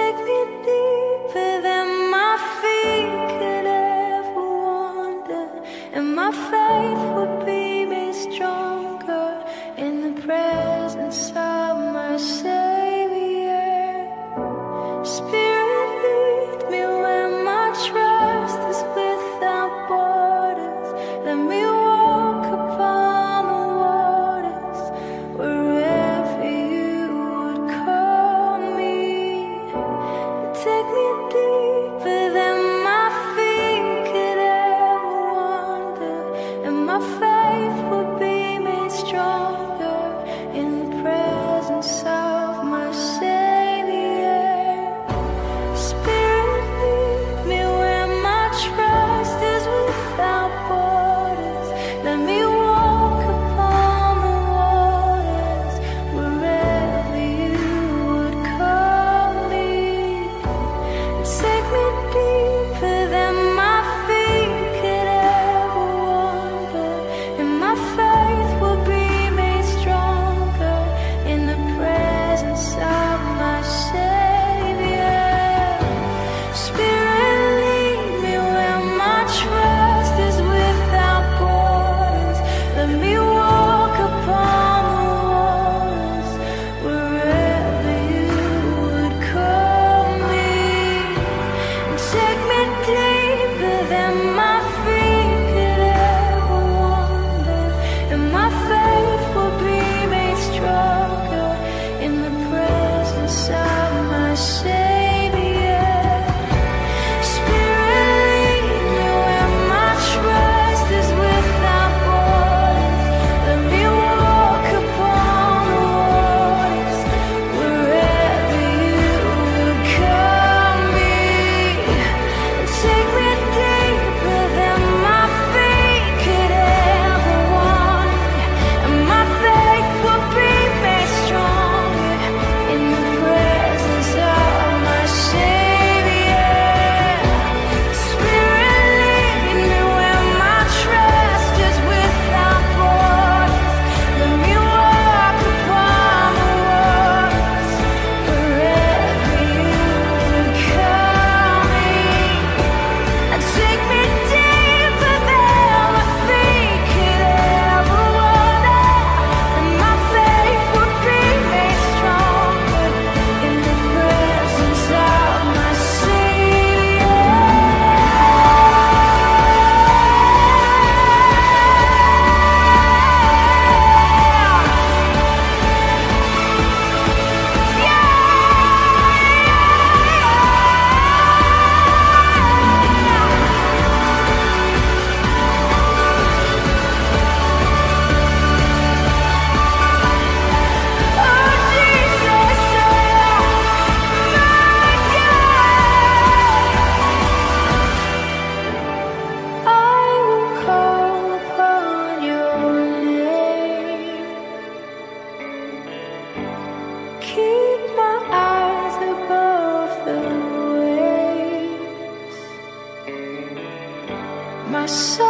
take me deeper than my feet could ever wander, and my faith will be made stronger in the presence of my Savior. Spirit, lead me where my trust is without borders. Let me walk upon the waters wherever you would call me. Take me deeper than my feet could ever wander, and my faith will be made stronger in the presence of my Savior. Spirit, lead me where my trust is without borders. Let me walk upon the waters wherever you would call me. Take me deeper than my feet could ever wander, and my faith will be made stronger in the presence of my Savior. Spirit, lead me where my trust is without borders. Let me walk upon the waters wherever you would call me. Take me deeper than my feet could ever wander, and my faith will be made stronger in the presence of my Savior. Spirit, lead me where my trust is without borders. Let me walk upon the waters wherever you would call me. Take me deeper than my feet could ever wander, and my faith will be made stronger in the presence of my Savior. Spirit, lead me where my trust is without borders. Let me walk upon the waters wherever you would call me. Take me deeper than my feet could ever wander, and my faith will be made stronger in the presence of my Savior. I will call upon your name. Keep my eyes above the waves. My soul